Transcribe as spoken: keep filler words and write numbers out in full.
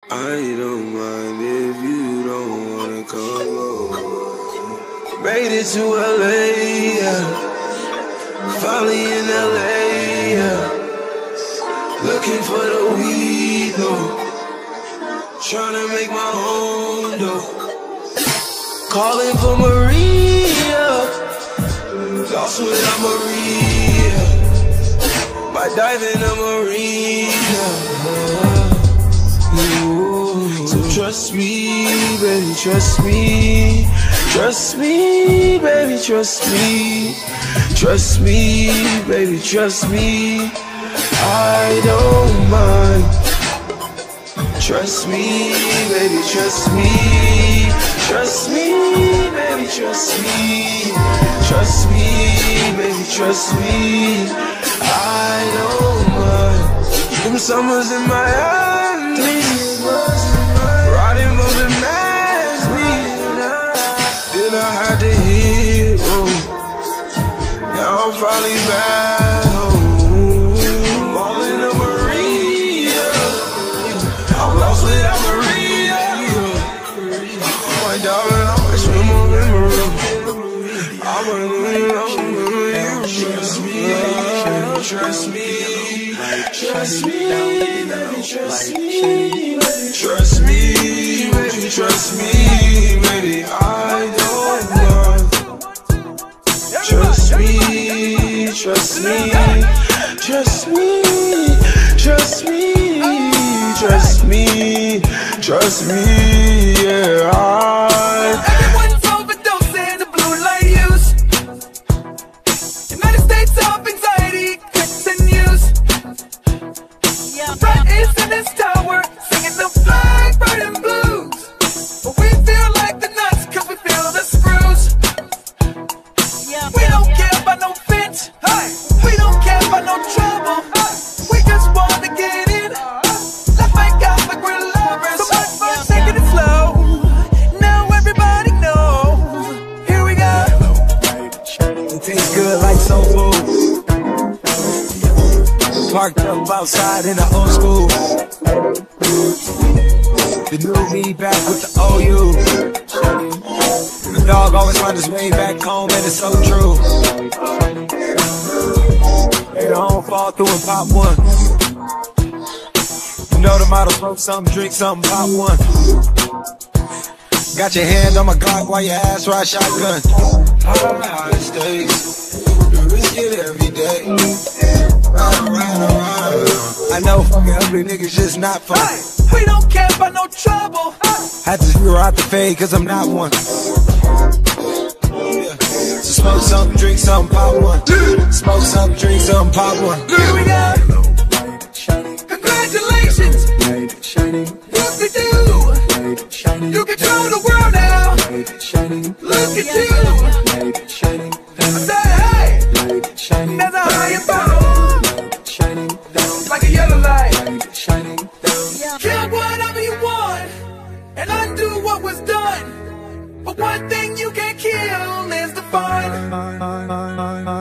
I don't mind if you don't wanna come over. Made it to L A, yeah. Finally in L A, yeah. Looking for the weed, though. Tryna make my own, though. Calling for Maria. Lost without Maria. By diving in Maria. So trust me, baby, trust me. Trust me, baby, trust me. Trust me, baby, trust me. I don't mind. Trust me, baby, trust me. Trust me, baby, trust me. Trust me, baby, trust me. I don't mind. Them summers in Miami, riding for the mass, me. Then I had to hit home. Now I'm finally back home. I'm all in the Maria. I'm lost without Maria. My darling, I might swim on in Maria. I'm gonna trust me, trust me, trust me, baby, trust me, trust me, baby, trust me, baby, I don't mind. Trust me, trust me, trust me, trust me, trust me, trust me, yeah, I. Everyone's overdosing the blue light use. United States of anxiety continues. Right is in this tower, singing the flag burning blues. But we feel like the nuts, cause we feel the screws. We don't care about no fence, we don't care about no trouble. We just wanna get in. Let's make out like we're lovers. So much fun taking it slow. Now everybody knows. Here we go. It tastes good like soul food. Parked up outside in the old school. The new me back with the O U. The dog always finds his way back home, and it's so true. Hey, the home fall through and pop one. You know the motto, smoke something, drink something, pop one. Got your hand on my Glock while your ass ride shotgun. High stakes, you risk it every day. Ride, ride, ride. I know fucking ugly niggas just not fun. We don't care about no trouble. Had to zero out the fade cause I'm not one. Yeah. So smoke something, drink something, pop one. Smoke something, drink something, pop one. Here we go. Congratulations. What we do? You control the world now. Look at you. I say hey. There's a higher power. Like a yellow light. Kill whatever you want and undo what was done. But one thing you can't kill is the fun.